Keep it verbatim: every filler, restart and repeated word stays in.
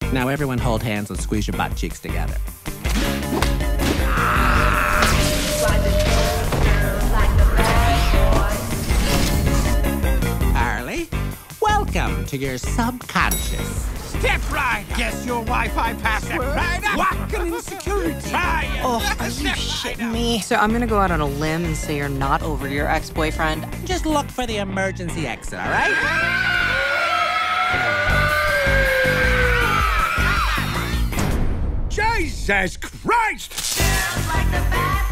Now everyone hold hands and squeeze your butt cheeks together. Harley, welcome to your subconscious. Step right! Guess your Wi-Fi password. Right up! Walking insecurity. Try it. Oh, are you shitting me? So I'm gonna go out on a limb and say you're not over your ex-boyfriend. Just look for the emergency exit, all right? Jesus Christ! Like the bad